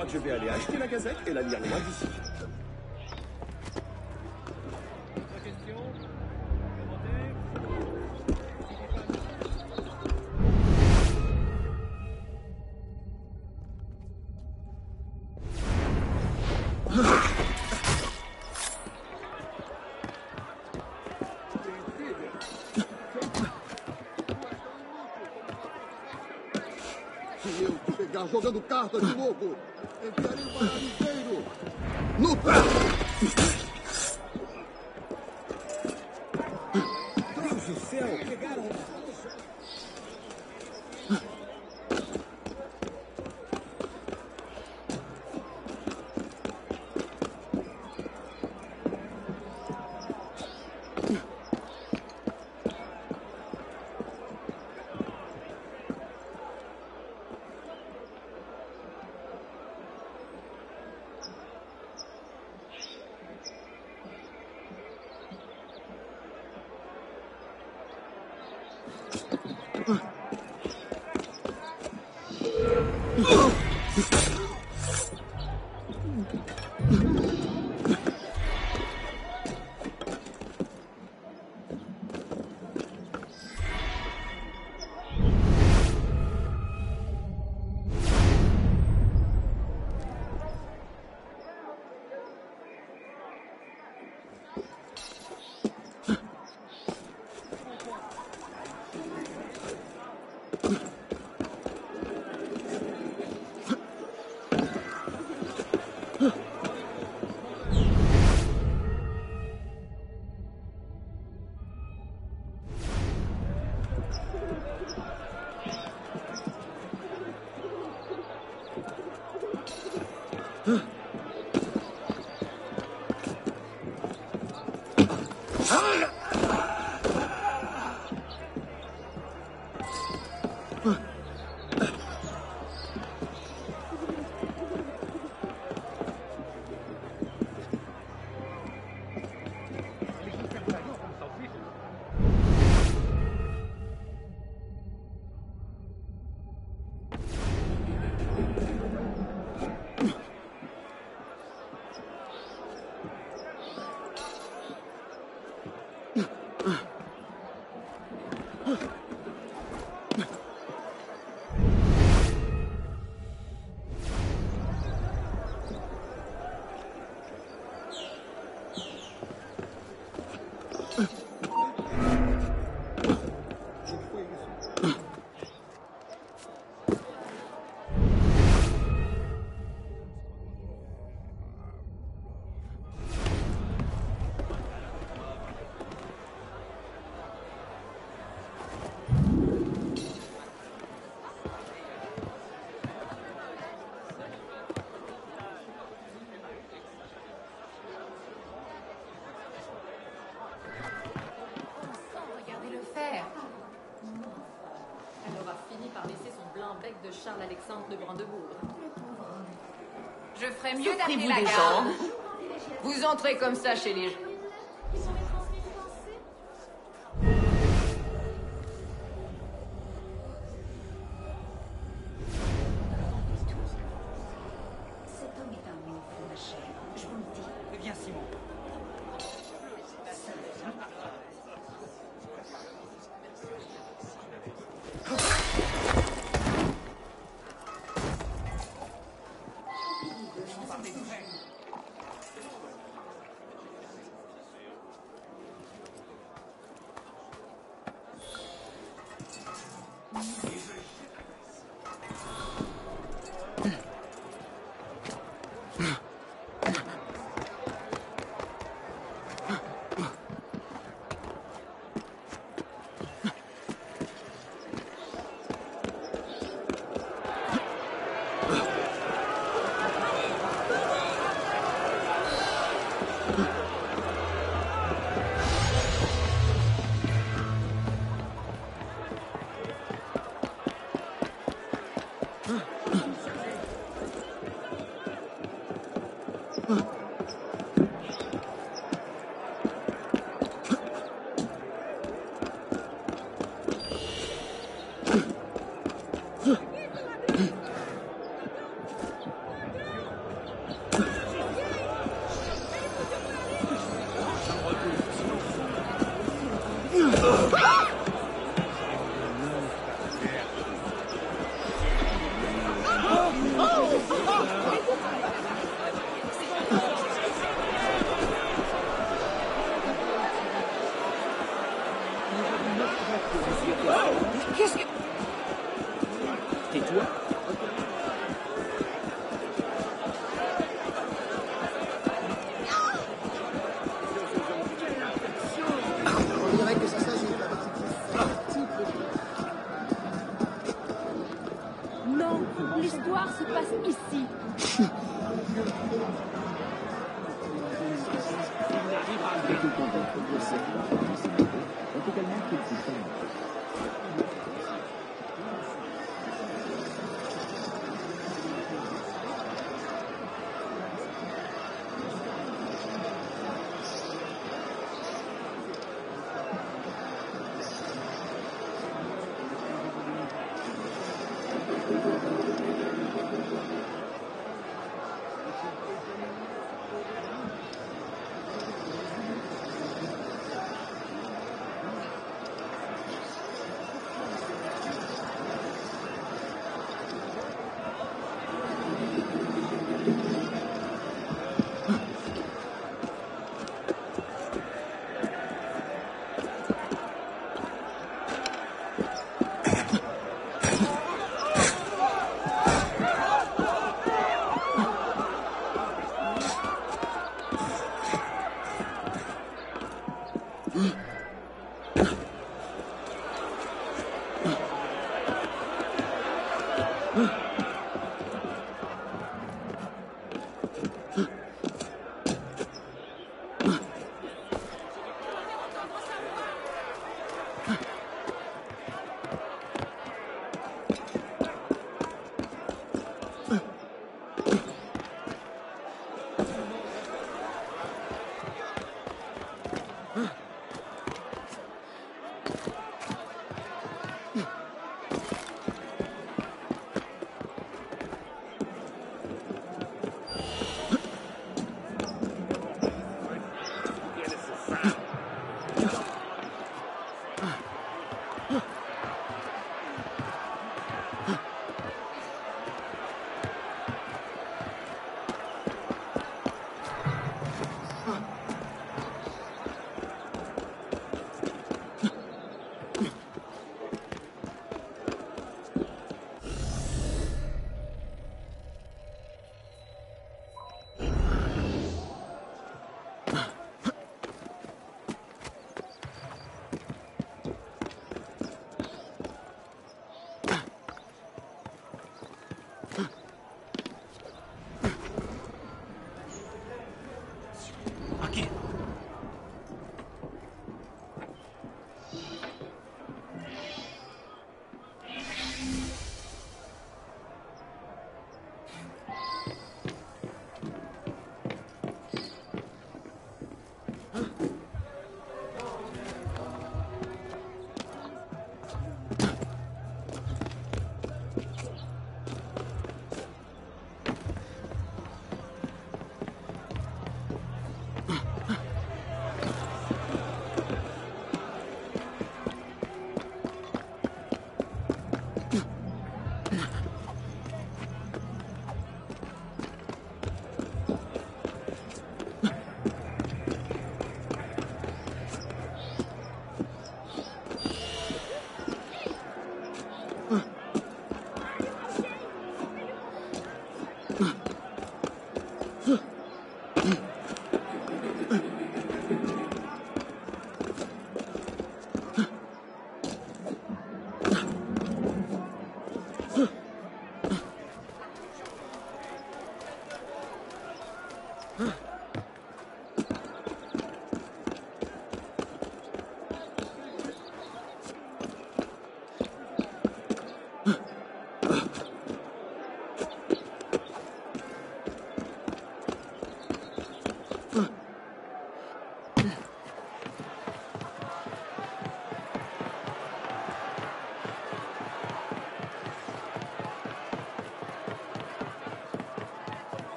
crois que je vais aller acheter la Gazette et la lire loin d'ici. Se eu te pegar jogando cartas de novo, enviarei o baralho inteiro no pé! Deus do céu, pegaram... De Charles-Alexandre de Brandebourg. Je ferais mieux d'appeler Souffrez-vous la des garde. gens? Vous entrez comme ça chez les gens. Cet homme est un monstre, ma chère. Je vous le dis. Viens, Simon. toi. On dirait que ça s'agit de la partie. Non, l'histoire se passe ici.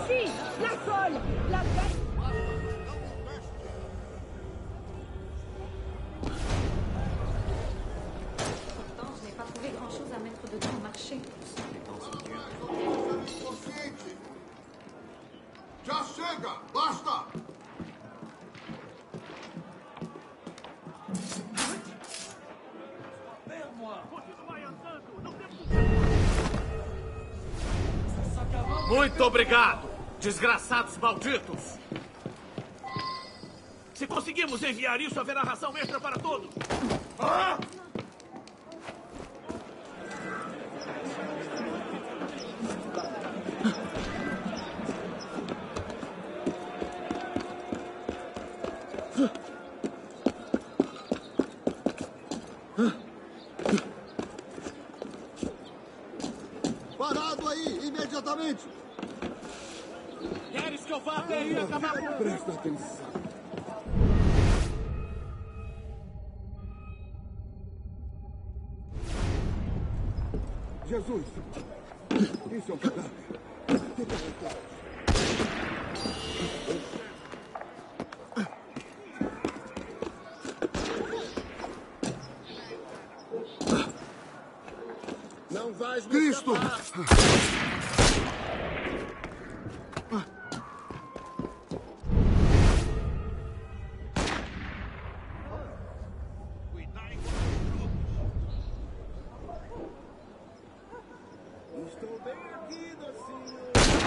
Ici, la folle, la bête. Pourtant, je n'ai pas trouvé grand-chose à mettre dedans au marché. Já chega! Basta! Muito obrigado, desgraçados malditos! Se conseguirmos enviar isso, haverá ração extra para todos! Ah! Parado aí, imediatamente! Queres que eu vá até aí e acabar com... Presta atenção. Jesus! Isso é um cadáver. Que caráter? Não vais me Cristo! escapar. Estou bem aqui, docinho.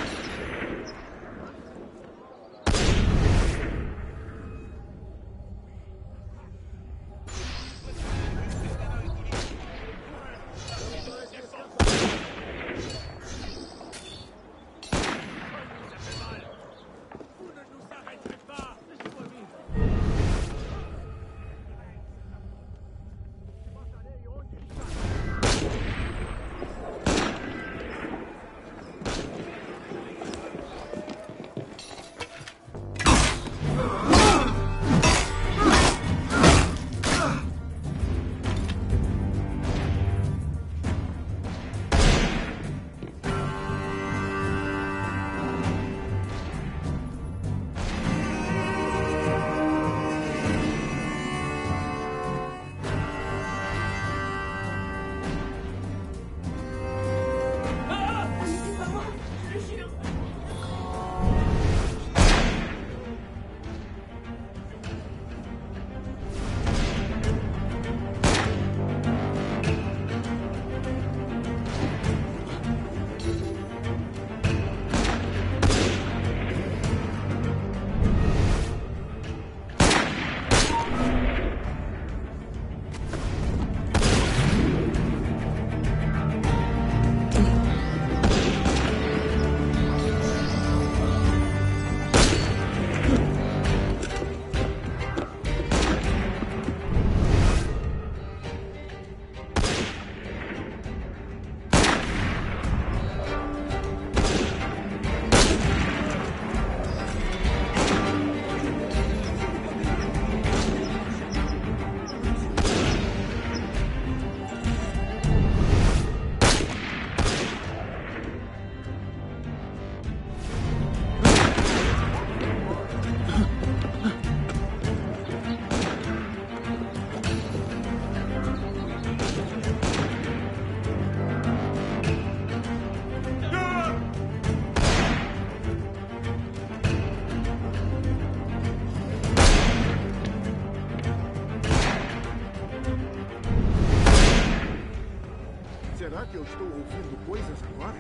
Será que eu estou ouvindo coisas agora?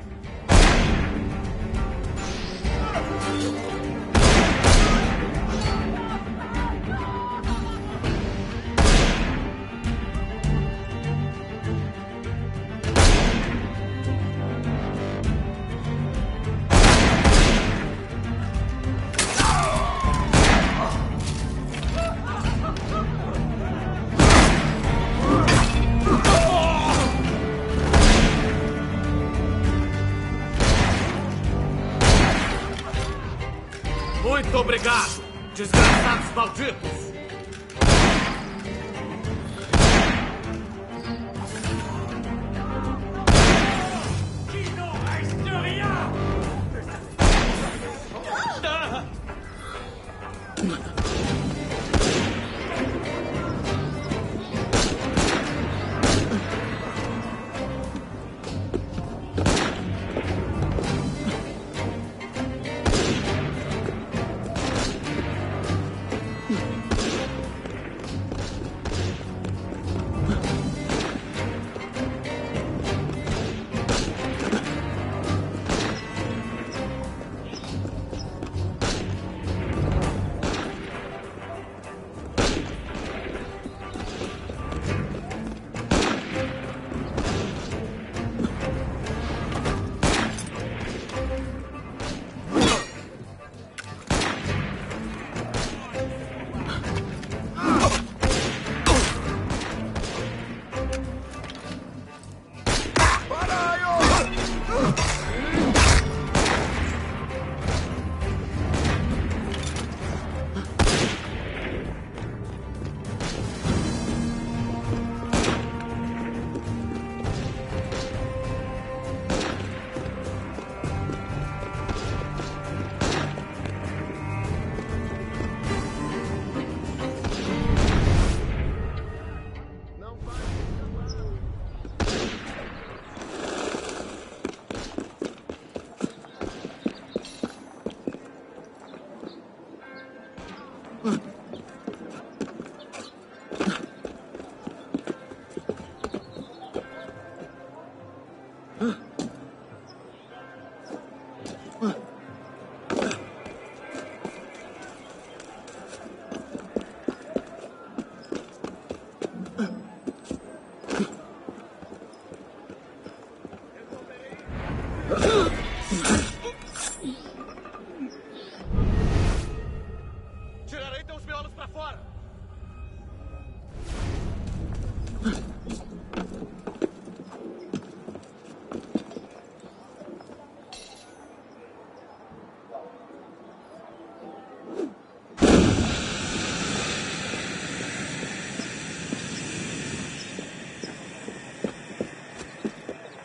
Muito obrigado, desgraçados malditos!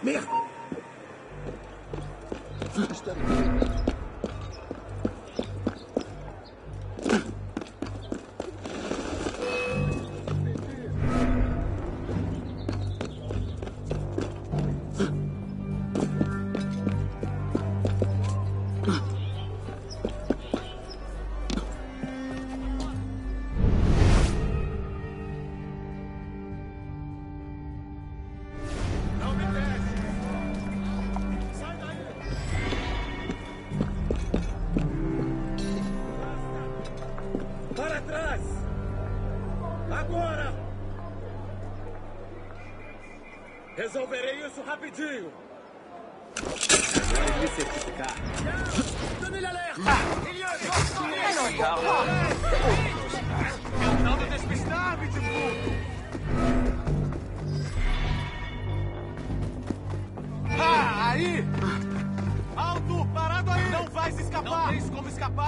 Merda! Espera aí. Para trás! Agora! Resolverei isso rapidinho! Vai me certificar. Dane-lhe alerta! Tentando despistar-me de tudo! Ah, aí! Alto! Parado aí! Não vais escapar! Não tens como escapar!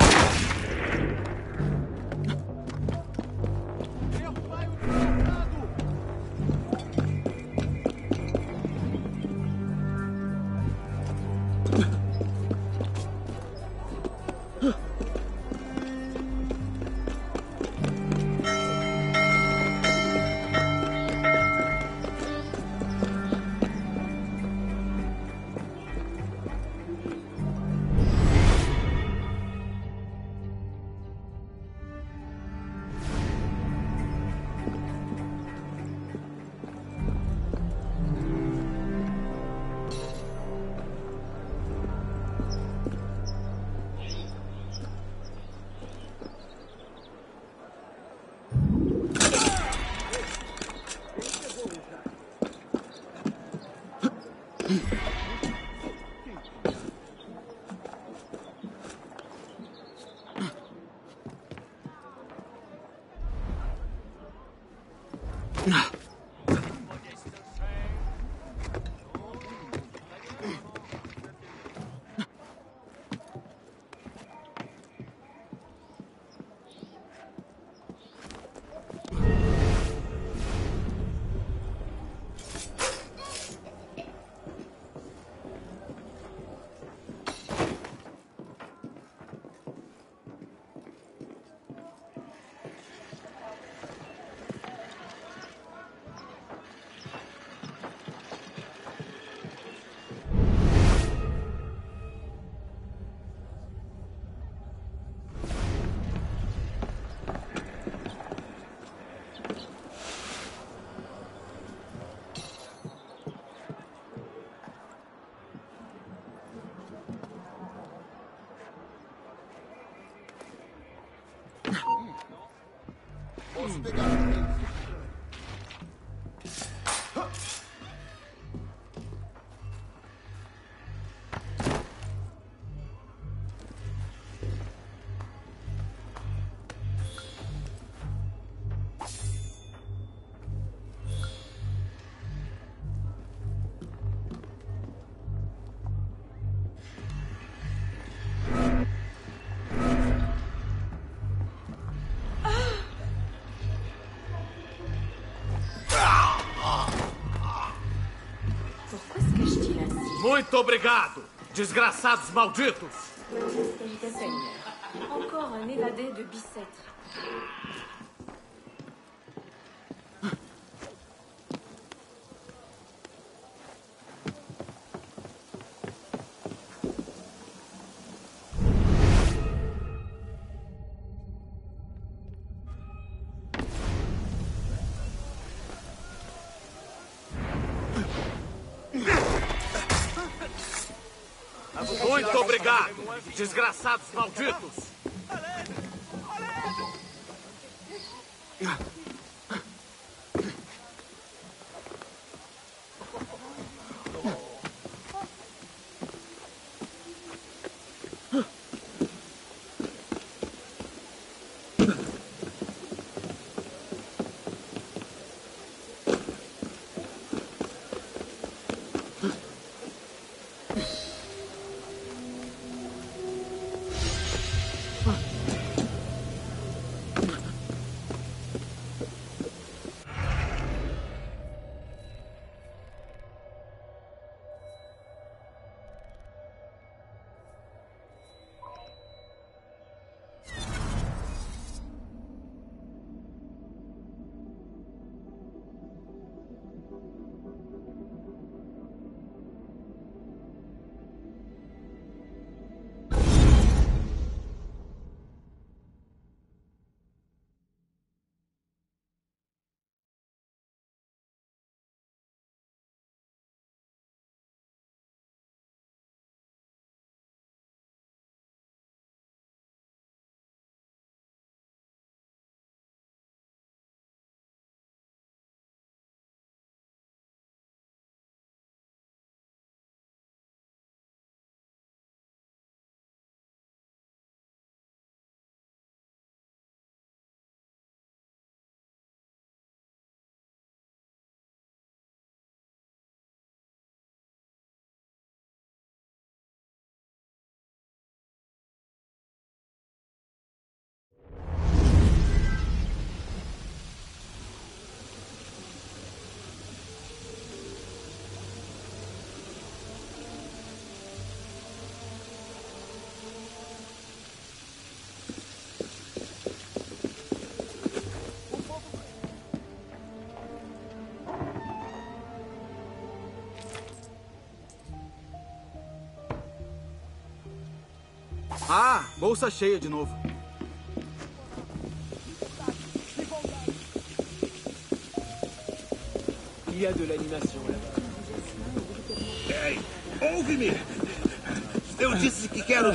Posso pegar um. Muito obrigado, desgraçados malditos! Encore un évadé de Bicêtre. Muito obrigado, desgraçados malditos! Ah, bolsa cheia de novo. Il y a de l'animation là-bas. Ei, ouve-me! Eu disse que quero...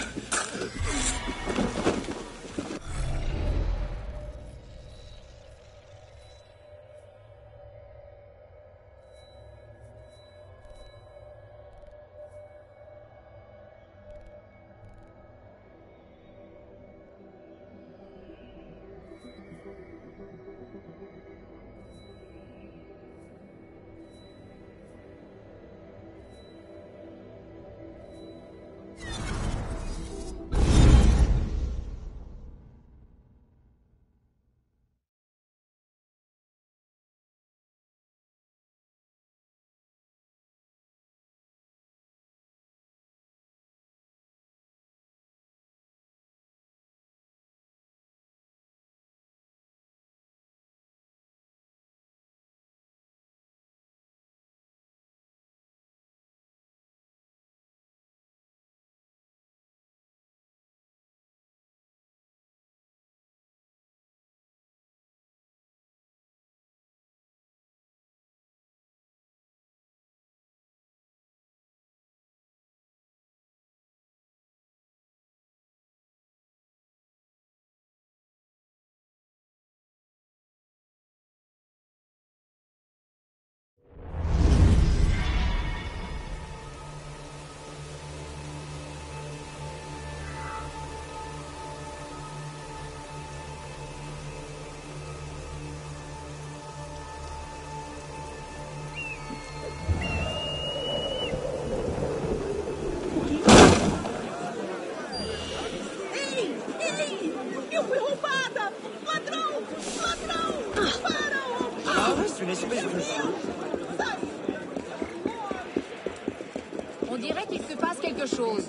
Eu fui roubada! Ladrão! Ladrão! Para! C'est une espèce de jeu. On dirait qu'il se passe quelque chose.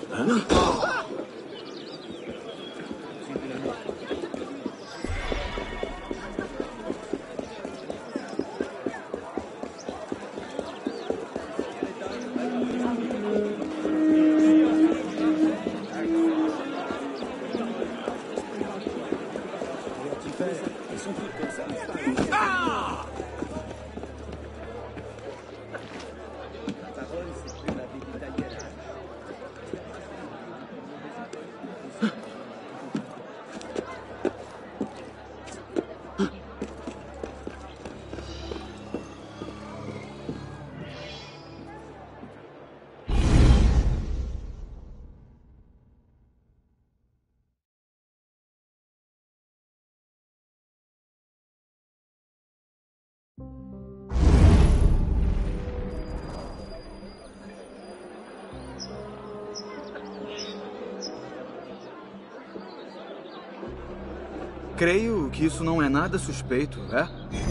Creio que isso não é nada suspeito, é?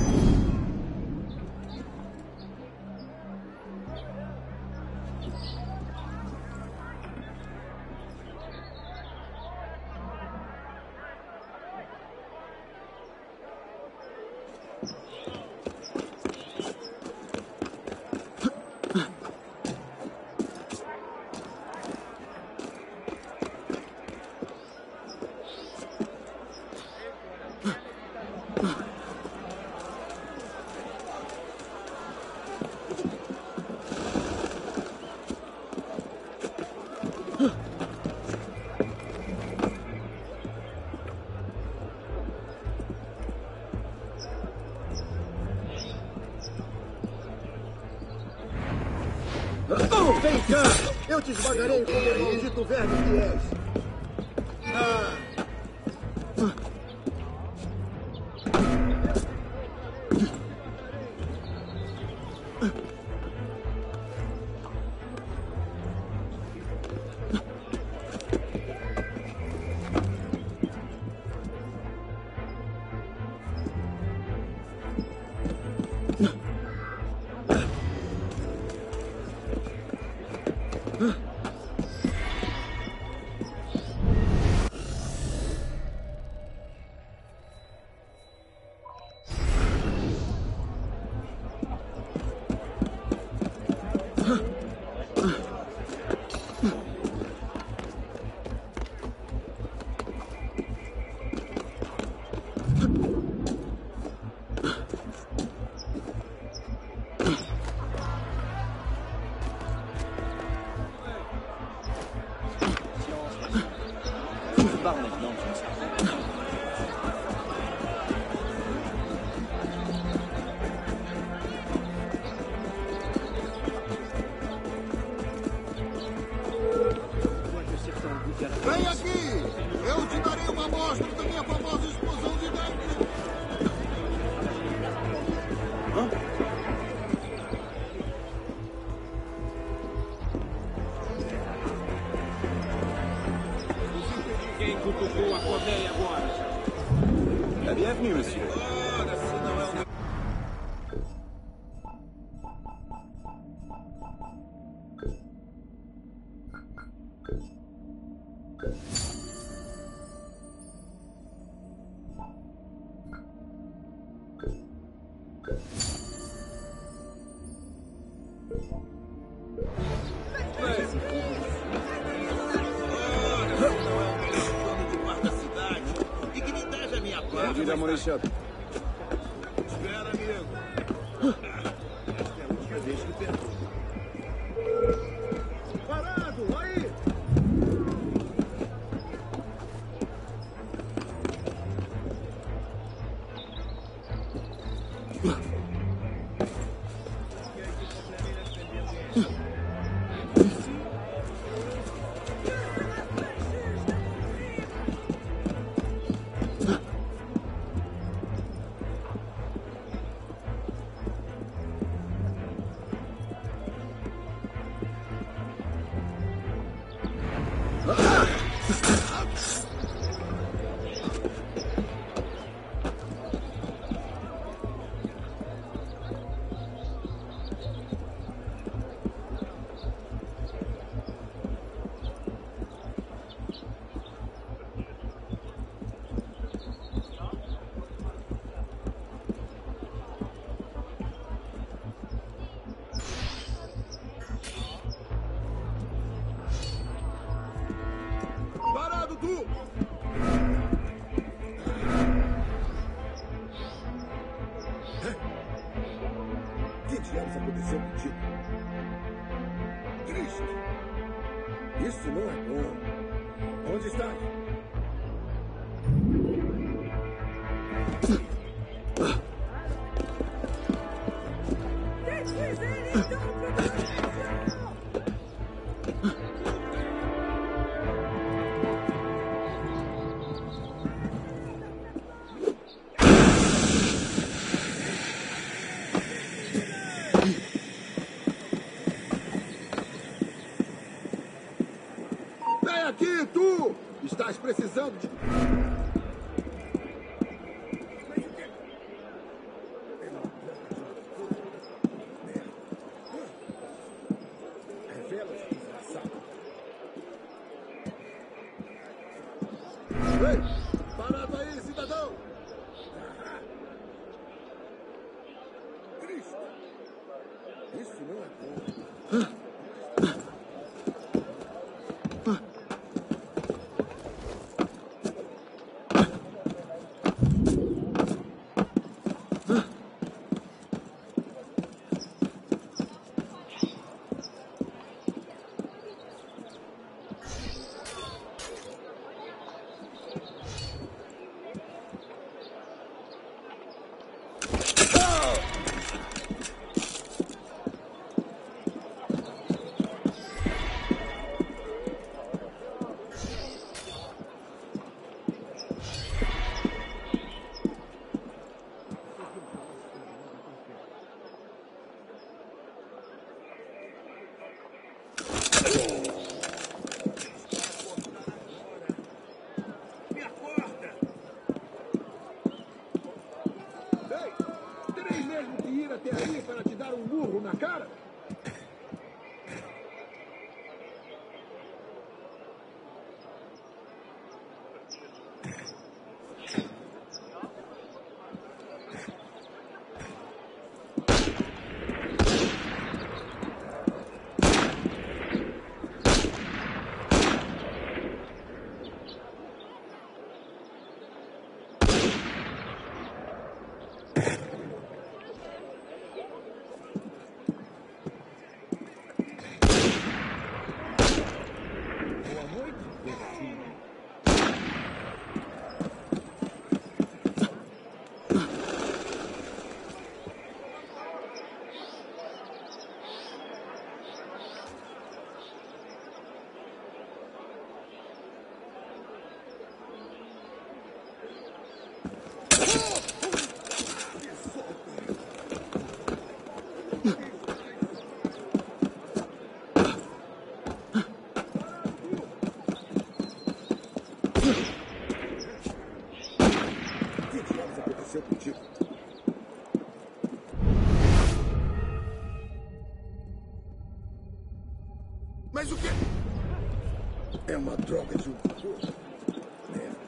Vem cá! Eu te esmagarei como o maldito verme que és! barre maintenant, je ne sais pas. Vem aqui! Eu te darei uma amostra da minha famosa explosão de dentro! Quem cutucou a colmeia agora? Bienvenue, monsieur. Diga, Maurício. Espera, amigo. Esta é a última vez que pergunto. Parado, aí! Parado, tu! Que diabos aconteceu contigo? Cristo! Isso não é bom. Onde estás? Vem aqui, tu! Estás precisando de... Ei! Parado aí, cidadão! Cristo! Isso não é bom. Mas o quê? É uma droga de um cocô. Merda.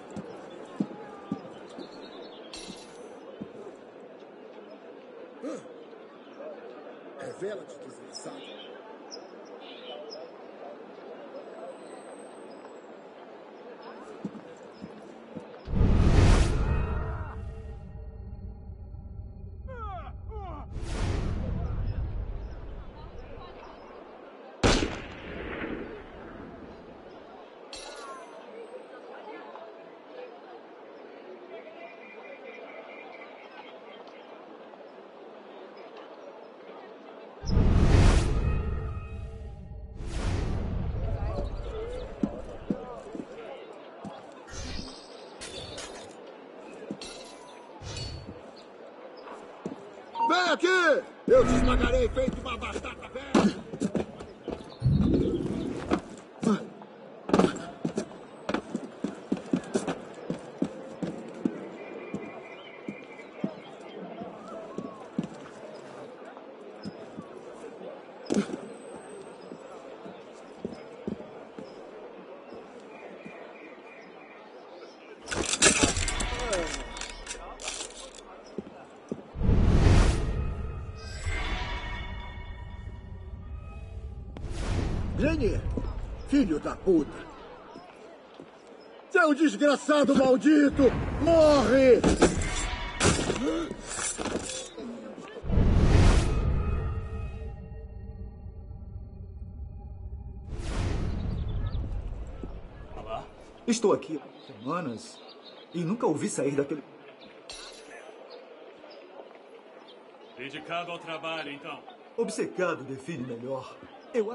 Revela-te, desgraçado. Vem aqui! Eu te esmagarei feito uma batata velha! Jenny, filho da puta. Seu desgraçado maldito! Morre! Estou aqui há semanas e nunca ouvi sair daquele... Dedicado ao trabalho, então. Obcecado define melhor. Eu...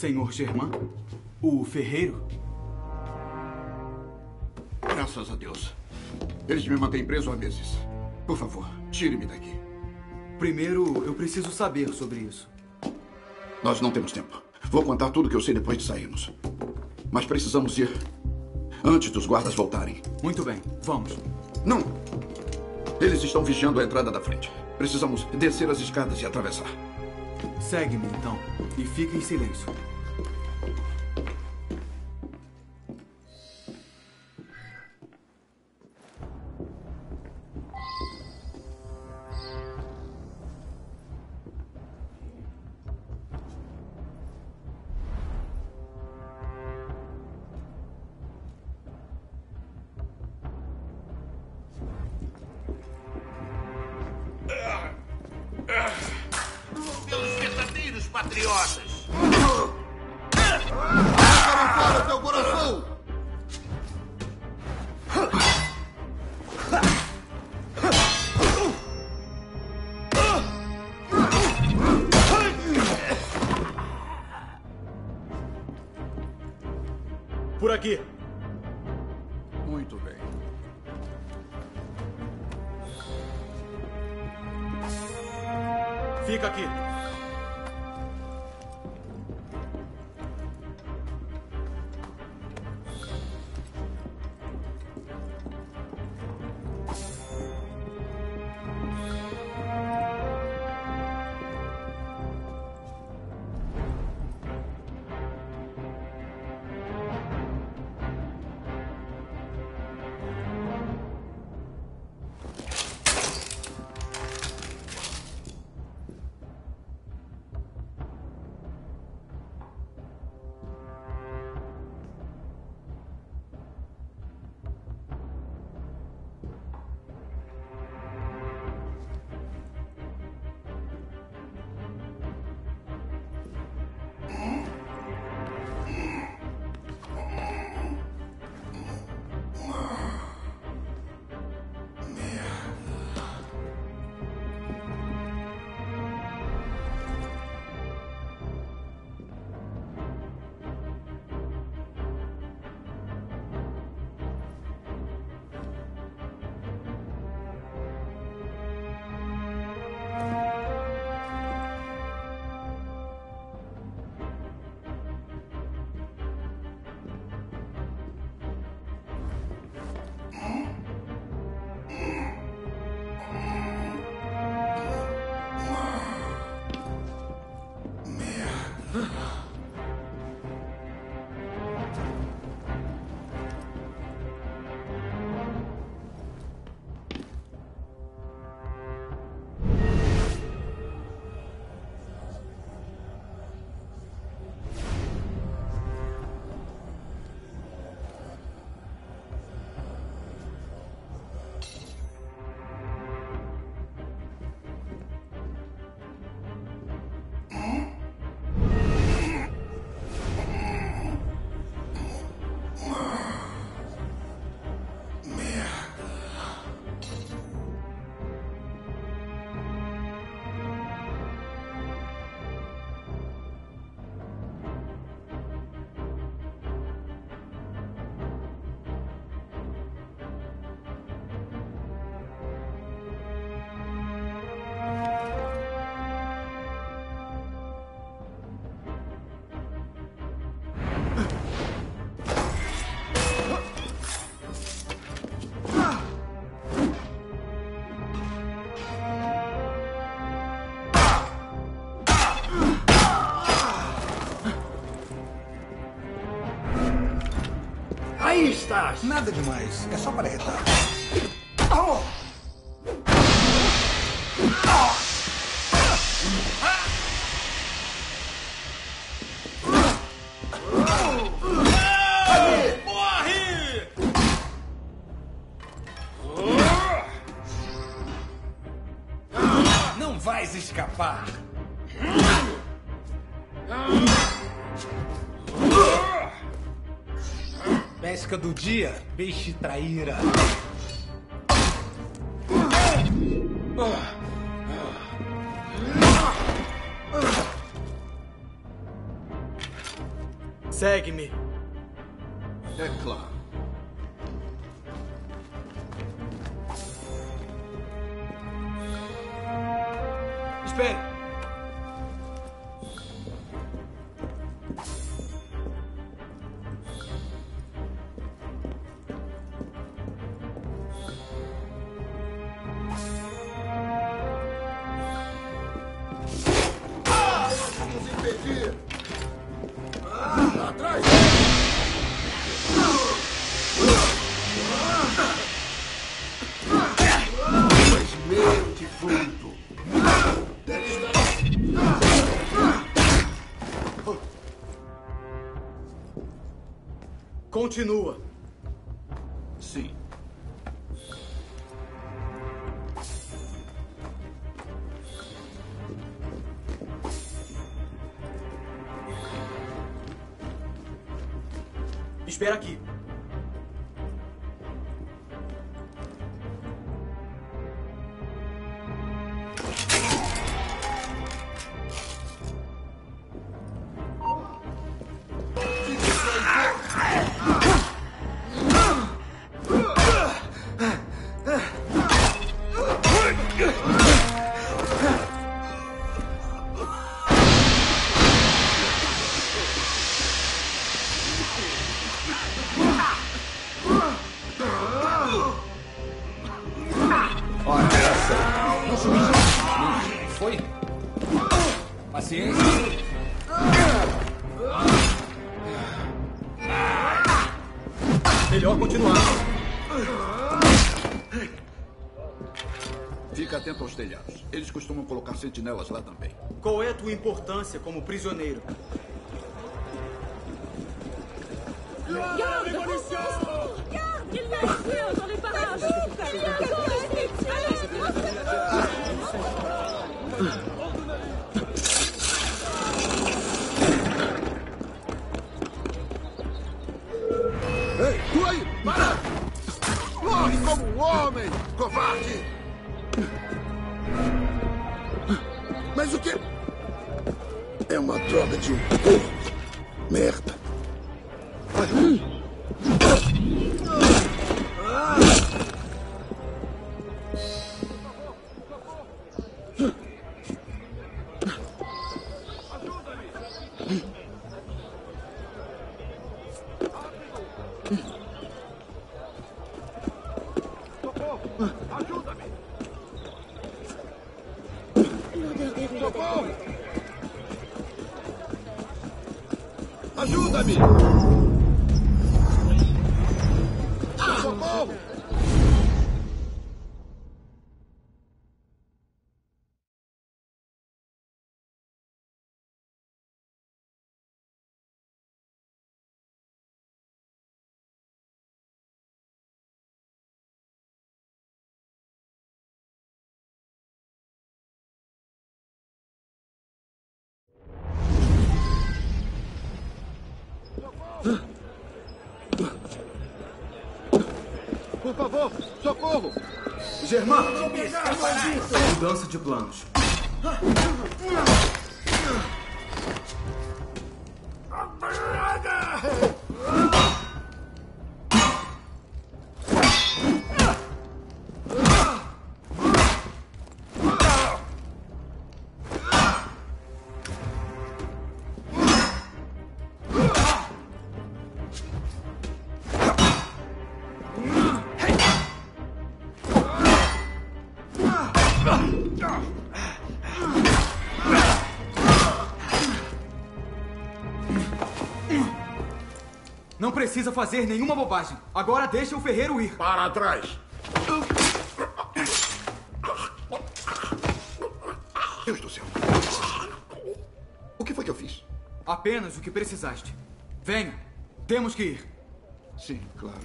Senhor Germain? O ferreiro? Graças a Deus. Eles me mantêm preso há meses. Por favor, tire-me daqui. Primeiro, eu preciso saber sobre isso. Nós não temos tempo. Vou contar tudo que eu sei depois de sairmos. Mas precisamos ir antes dos guardas voltarem. Muito bem, vamos. Não! Eles estão vigiando a entrada da frente. Precisamos descer as escadas e atravessar. Segue-me, então, e fique em silêncio. Pelos verdadeiros patriotas. Para fora, seu coração! Por aqui. Muito bem. Fica aqui. Aí estás! Nada demais, é só para retar. Morre! Não vais escapar! Pesca do dia, peixe traíra. Segue-me. É claro. Espere. Vamos impedir. Atrás! Mas meu defunto. Continua. Sim. Espera aqui. Foi? Paciência. Melhor continuar. Fica atento aos telhados. Eles costumam colocar sentinelas lá também. Qual é a tua importância como prisioneiro? Garde! Garde! Il y a un feu dans les parages! Il y a un conflit! Ei, tu aí! Para! Morre como um homem, covarde! Mas o quê? É uma droga de um corpo. Merda. Ajuda-me! Socorro! Por favor, socorro! Germán! Mudança de planos. Não precisa fazer nenhuma bobagem. Agora deixa o ferreiro ir. Para trás! Deus do céu. O que foi que eu fiz? Apenas o que precisaste. Venha. Temos que ir. Sim, claro.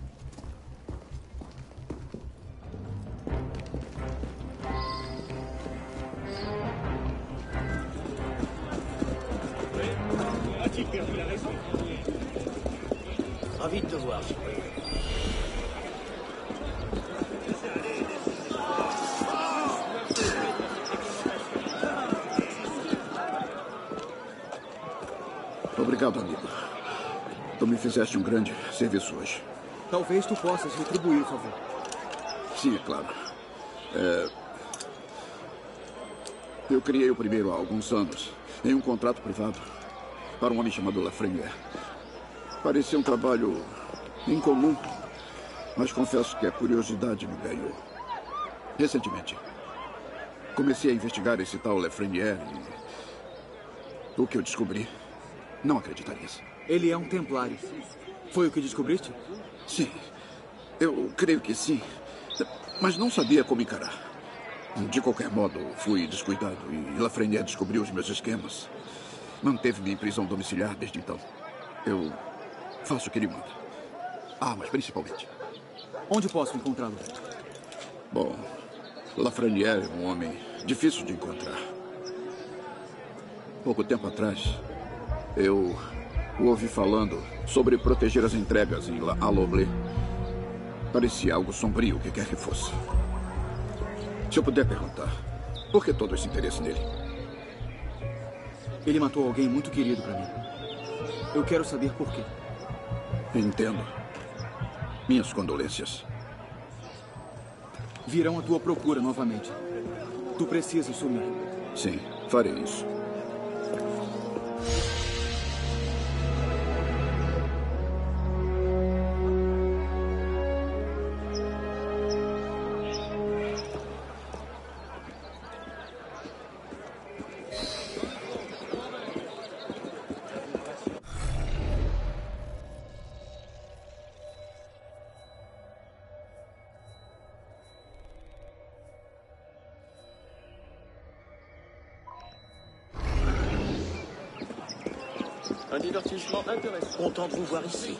Ravi de te voir. Obrigado, amigo. Tu me fizeste um grande serviço hoje. Talvez tu possas retribuir o favor. Sim, é claro. Eu criei o primeiro há alguns anos, em um contrato privado, para um homem chamado Lafrenière. Parecia um trabalho incomum, mas confesso que a curiosidade me ganhou. Recentemente, comecei a investigar esse tal Lafrenière e o que eu descobri, não acreditarias. Ele é um templário. Foi o que descobriste? Sim, eu creio que sim, mas não sabia como encarar. De qualquer modo, fui descuidado e Lafrenière descobriu os meus esquemas. Manteve-me em prisão domiciliar desde então. Eu faço o que ele manda. Ah, mas principalmente... Onde posso encontrá-lo? Bom, Lafrenière é um homem difícil de encontrar. Pouco tempo atrás, eu o ouvi falando sobre proteger as entregas em La Aloblé. Parecia algo sombrio, o que quer que fosse. Se eu puder perguntar, por que todo esse interesse nele? Ele matou alguém muito querido para mim. Eu quero saber por quê. Entendo. Minhas condolências. Virão à tua procura novamente. Tu precisas sumir. Sim, farei isso. Un divertissement intéressant. Content de vous voir ici.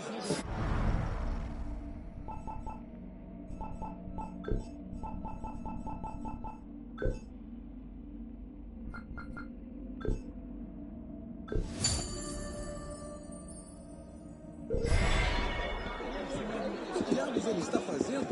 Que diabos ele está fazendo?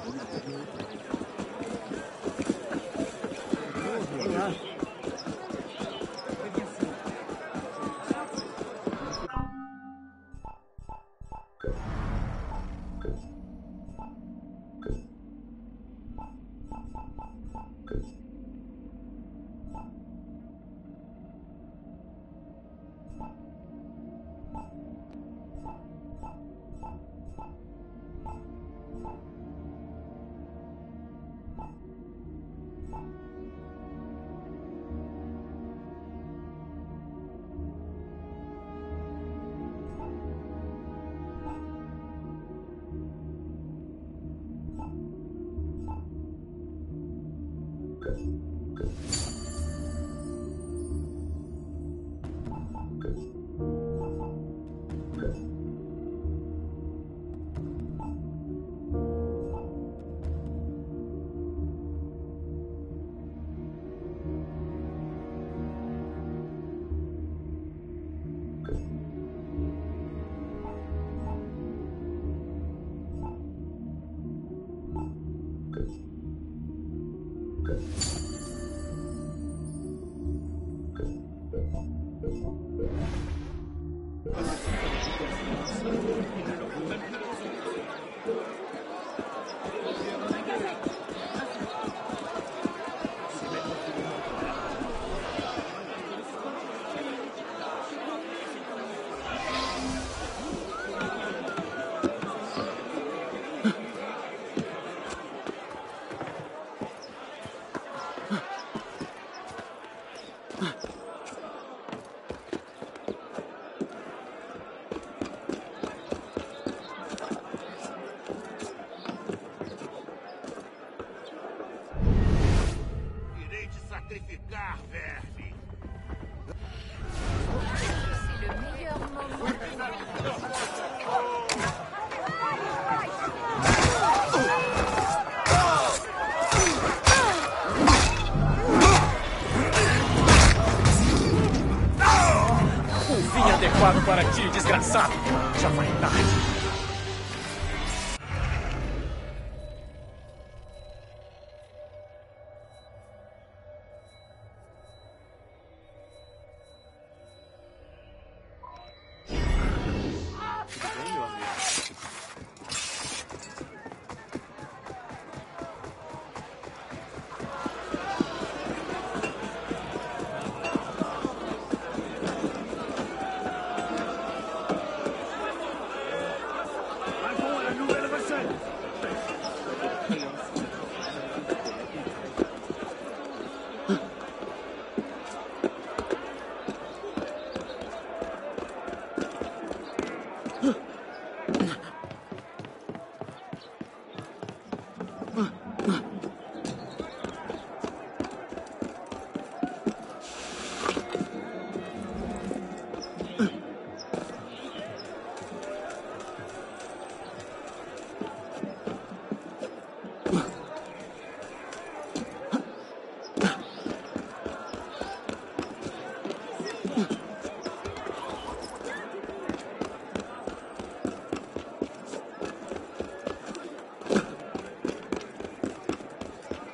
Adequado para ti, desgraçado. Já vai tarde.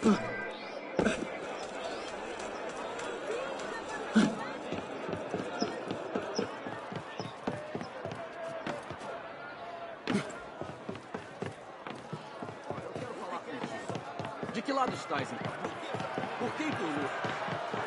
De que lado estás, então? Por quem tu luta?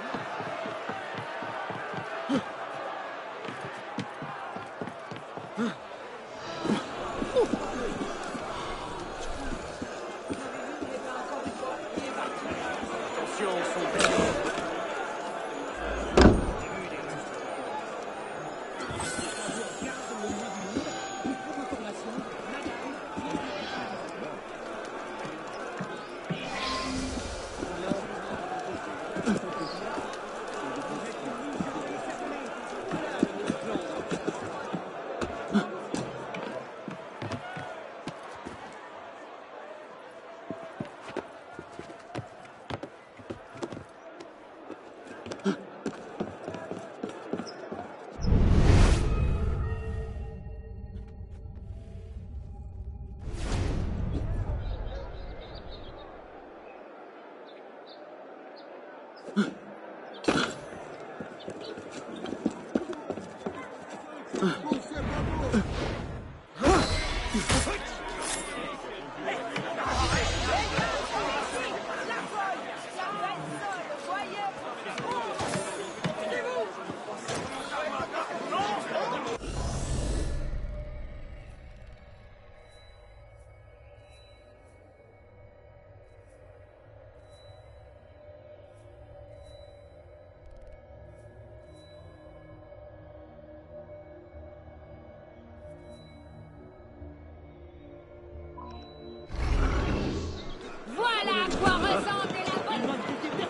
Voilà à quoi ressemble la bonne...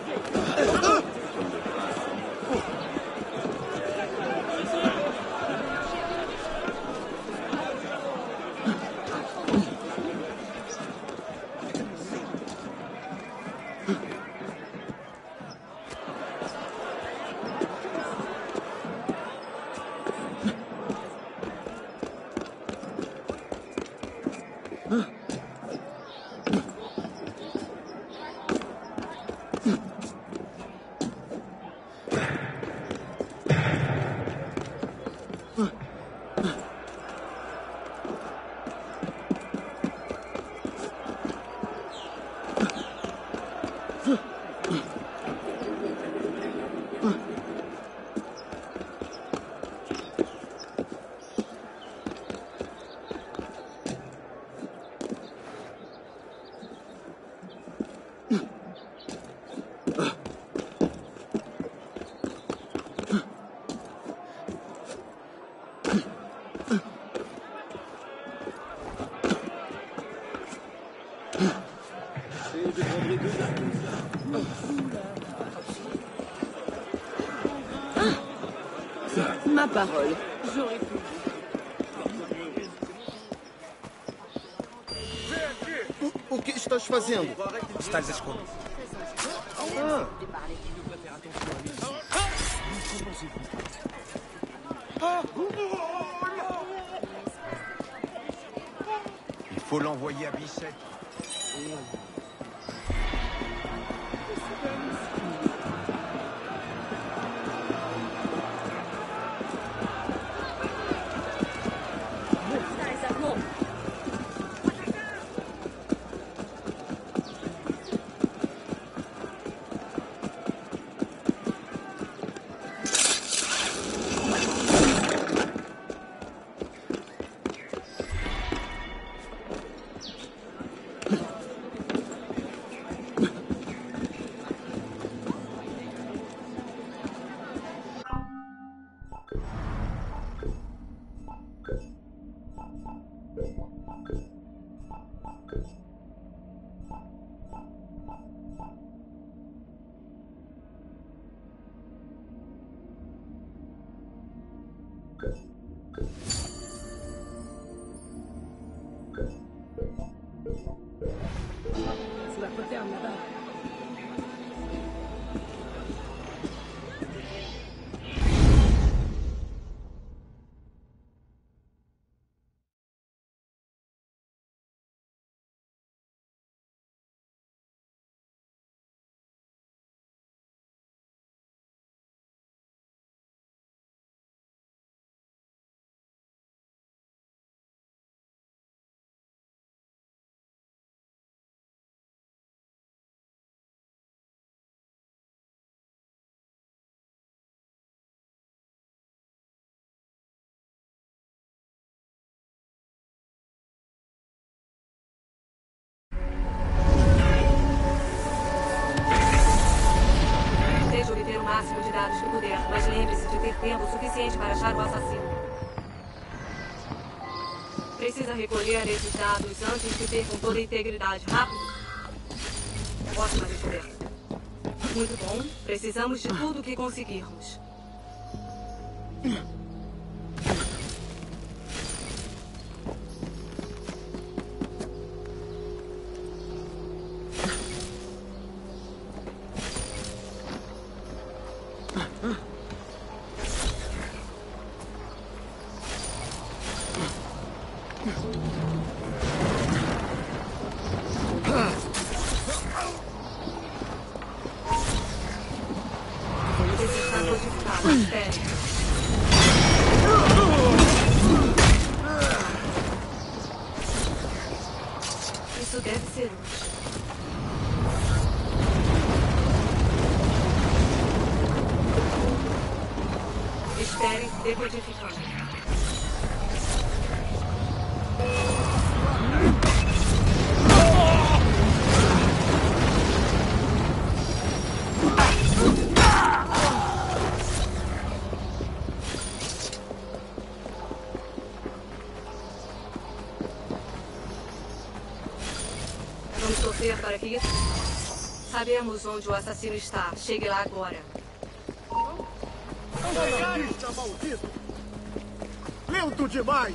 Ma parole. J'aurais pu. O que estás fazendo? Estás a esconder. Ah. Il faut l'envoyer à Bicêtre. C'est la poterne là-bas. cuidados que puder, mas lembre-se de ter tempo suficiente para achar o assassino. Precisa recolher esses dados antes que percam toda a integridade. Rápido! Ótima descoberta. Muito bom. Precisamos de tudo que conseguirmos. Isso deve ser útil. Espere, decodificando. Vamos torcer para que isso... Sabemos onde o assassino está. Chegue lá agora. Terrorista maldito! Lento demais!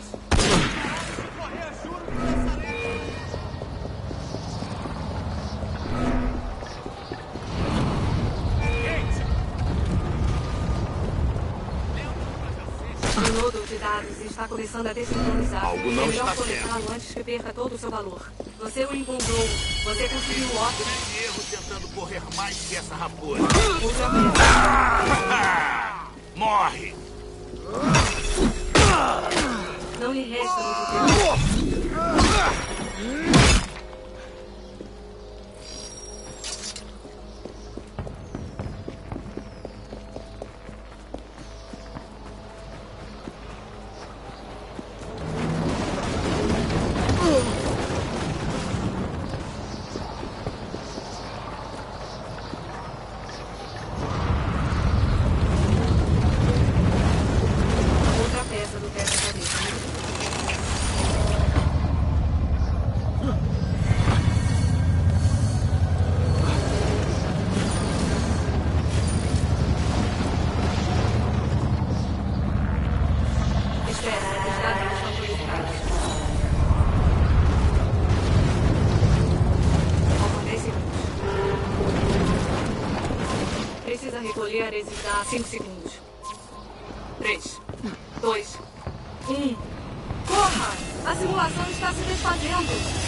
O nodo de dados está começando a desincronizar. Algo não está melhor coletá-lo antes que perca todo o seu valor. Você o encontrou. Você conseguiu o óbvio. Erro tentando correr mais que essa raposa. Morre! Não lhe resta muito tempo. Outra peça do quebra-cabeça. Espera, os dados estão codificados. Faltam 10 segundos. Precisa recolher esses dados 5 segundos. 3, 2, 1. Corra! A simulação está se desfazendo!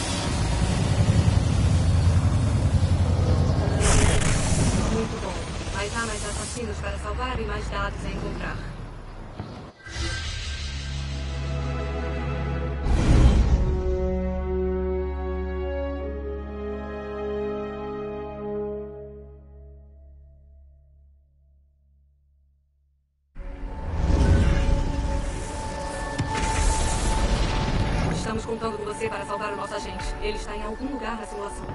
Muito bom. Mas há mais assassinos para salvar e mais dados a encontrar. Estamos contando com você para salvar o nosso agente. Ele está em algum lugar na simulação.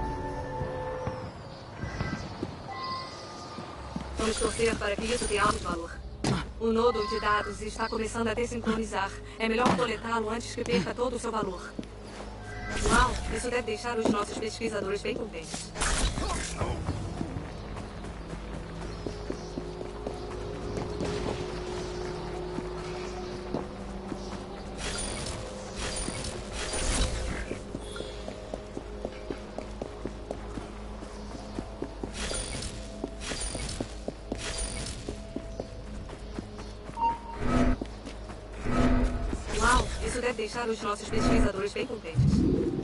Vamos torcer para que isso tenha alto valor. O nodo de dados está começando a desincronizar. É melhor coletá-lo antes que perca todo o seu valor. Uau, isso deve deixar os nossos pesquisadores bem contentes. Uau, isso deve deixar os nossos pesquisadores bem contentes.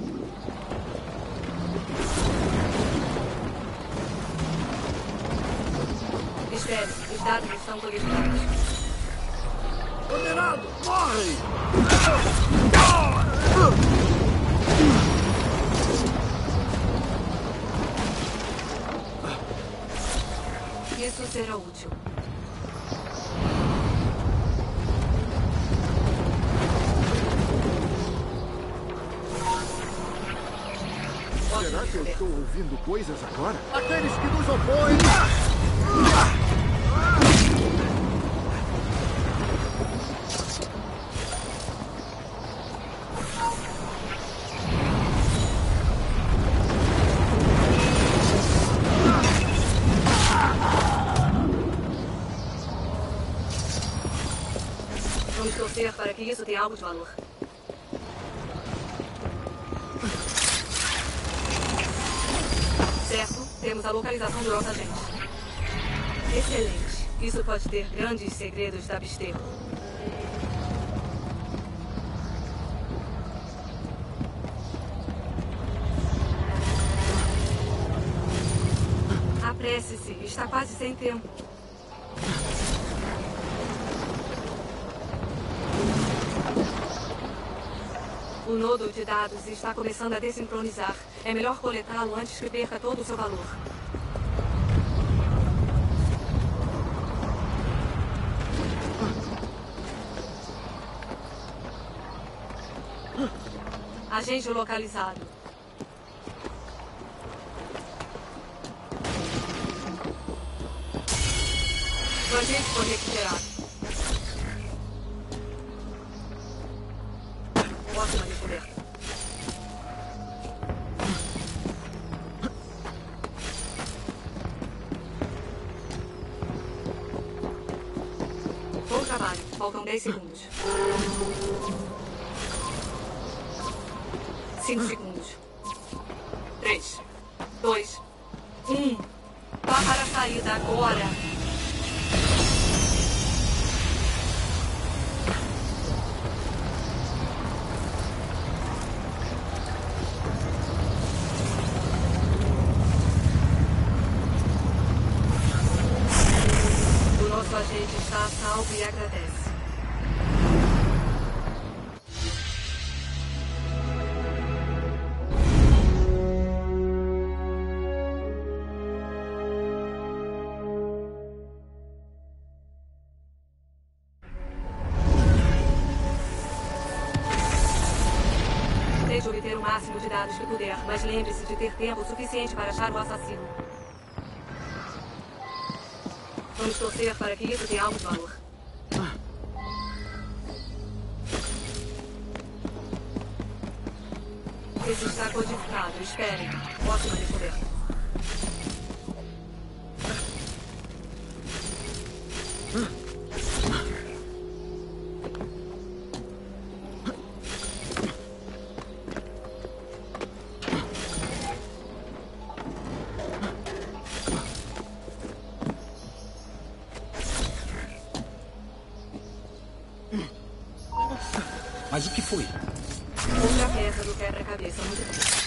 Espere, os dados estão codificados. Condenado, morre! Isso será útil. Será que eu estou ouvindo coisas agora? Aqueles que nos opõem! torcer para que isso tenha algo de valor. Certo, temos a localização do nosso agente. Excelente. Isso pode ter grandes segredos da Abstergo. Apresse-se, está quase sem tempo. O nodo de dados está começando a desincronizar. É melhor coletá-lo antes que perca todo o seu valor. Agente localizado. O agente foi recuperado. Ótima descoberta. Bom trabalho. Faltam 10 segundos. 5 segundos. 3, 2, 1. Vá para a saída agora. O nosso agente está a salvo e agradece. Tente obter o máximo de dados que puder, mas lembre-se de ter tempo suficiente para achar o assassino. Vamos torcer para que isso tenha algo de valor. Esse está codificado. Esperem. Ótima descoberta. Mas o que foi? Outra peça do quebra-cabeça muito bom.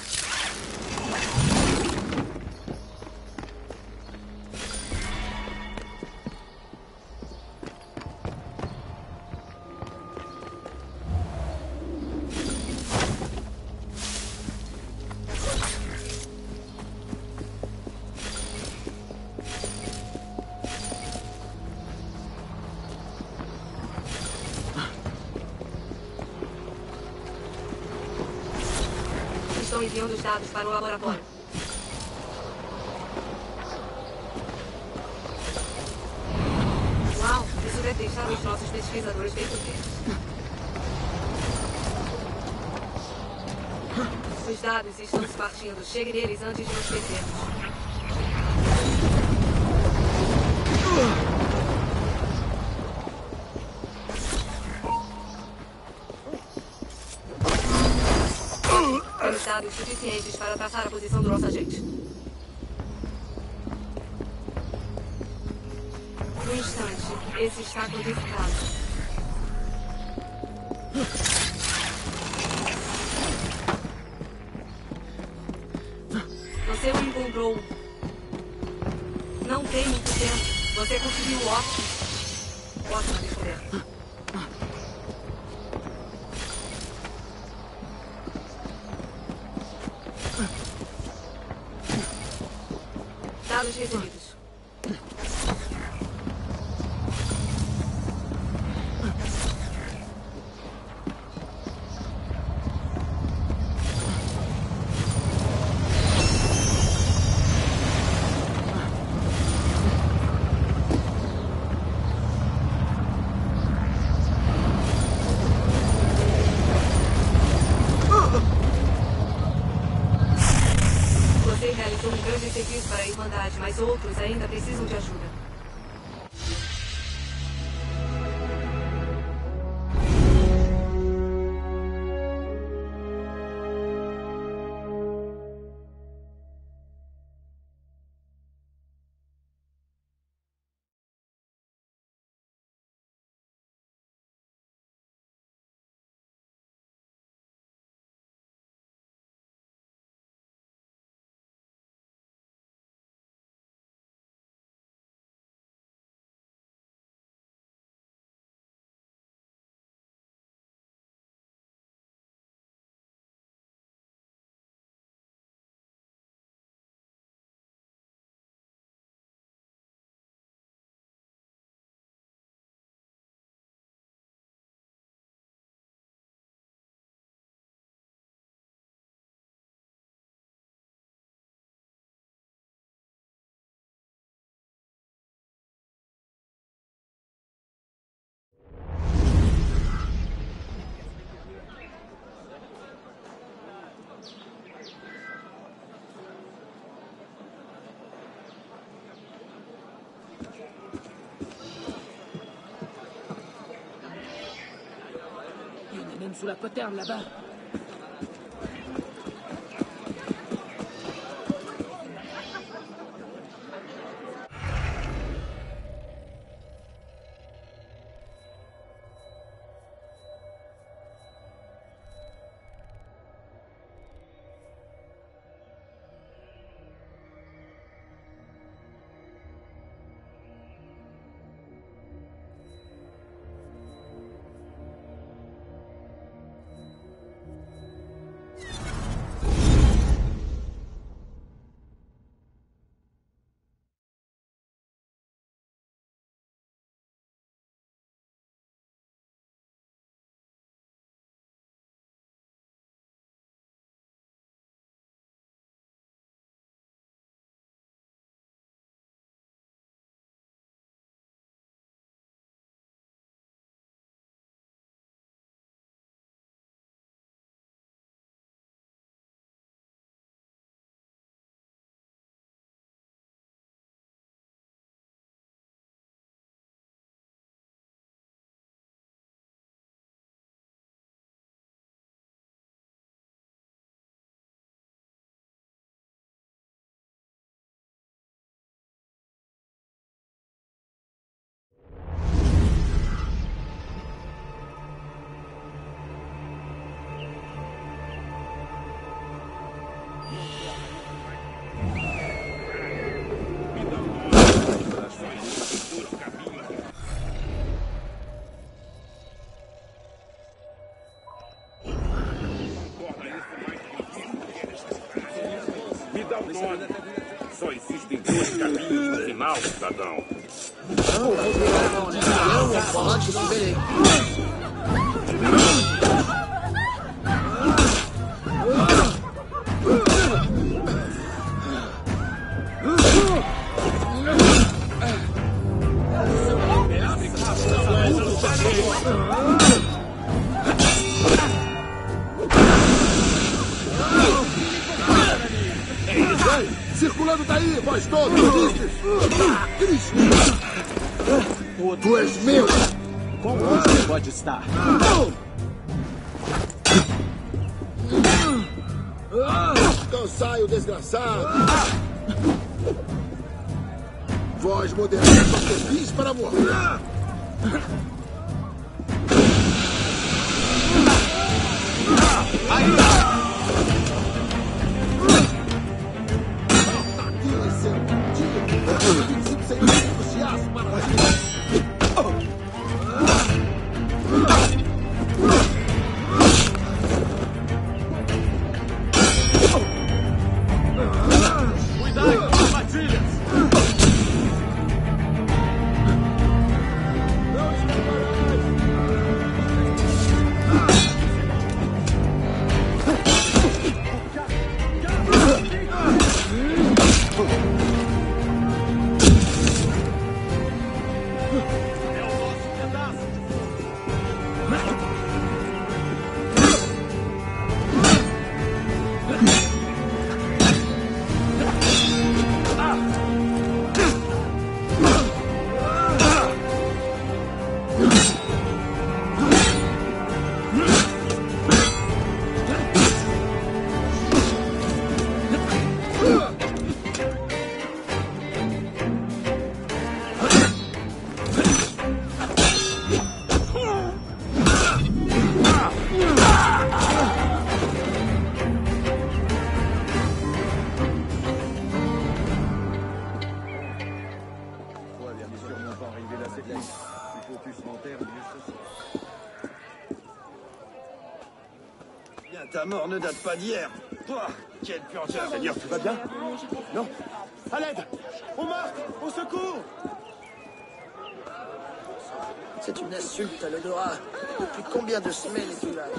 Estão enviando os dados para o laboratório. Uau, isso deve deixar os nossos pesquisadores bem contentes. Os dados estão se partindo. Chegue neles antes de nos perdermos. Temos dados suficientes para traçar a posição do nosso agente. No instante, esse está codificado. Você o encontrou. Não tem muito tempo. Você conseguiu o ótimo. Ótima descoberta. Dados recebidos. Você realizou um grande serviço para a Irmandade, mas outros ainda precisam de ajuda. sous la poterne là-bas. Só existem dois caminhos no final, cidadão. Circulando daí, vós todos, Cristo! Tu és meu! Qual você pode estar? Cansai o desgraçado! Vós moderais só servis para morrer! Ta mort ne date pas d'hier. Toi, quel purgeur. Seigneur, tout va bien? Non? À l'aide! On marque! Au secours! C'est une insulte à l'odorat. Depuis combien de semaines es-tu là?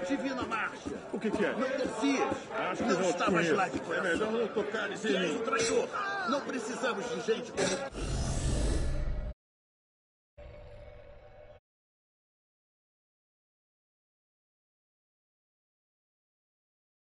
te vi na marcha. O que é? Não descias. Acho que não vou estavas conhecer. lá de coração. É melhor não tocar em Tu és mim. um traidor. Não precisamos de gente como...